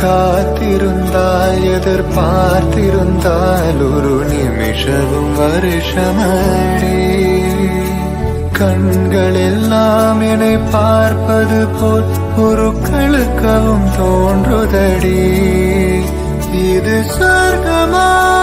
காத்திருந்தால் எதிர்பார்த்திருந்தால் ஒரு நிமிஷமும் வருஷமடி. கண்கள் எல்லாம் என்னை பார்ப்பது போல் ஒரு கழுக்கவும் தோன்றுதடி. இது சொர்க்கமா